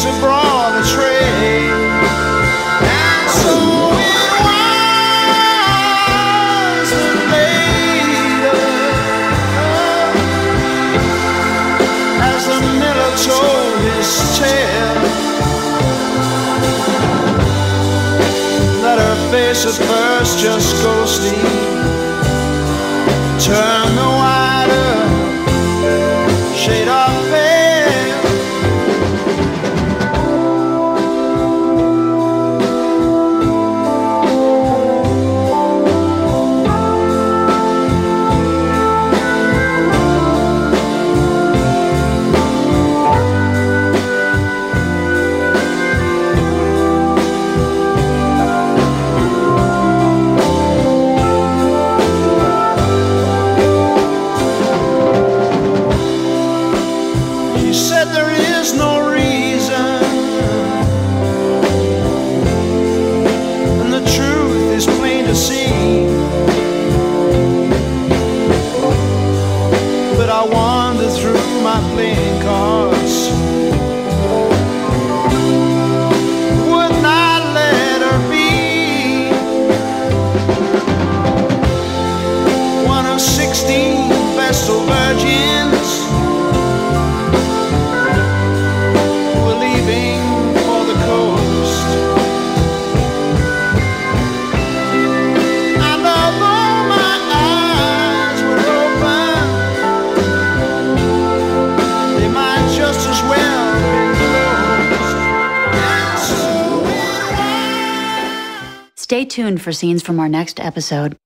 to broad a trade. And so it was that later, as the miller told his tale, that her face at first just ghostly turned the wider shade of pale. Stay tuned for scenes from our next episode.